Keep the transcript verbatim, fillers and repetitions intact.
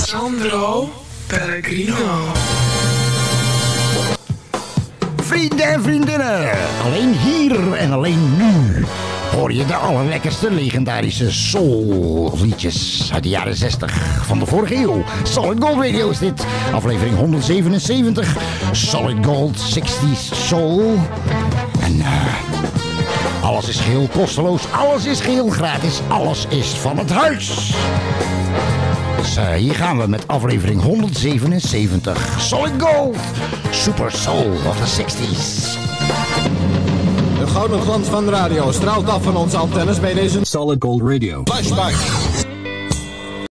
Sandro Pellegrino. Vrienden en vriendinnen, alleen hier en alleen nu hoor je de allerlekkerste legendarische soul-liedjes uit de jaren zestig van de vorige eeuw. Solid Gold Radio is dit, aflevering honderdzevenenzeventig, Solid Gold zestig's Soul. En uh, alles is geheel kosteloos, alles is geheel gratis, alles is van het huis. Dus uh, hier gaan we met aflevering honderdzevenenzeventig, Solid Gold, Super Soul of the zestig's. De gouden glans van de radio straalt af van onze antennes bij deze Solid Gold Radio. Flashback.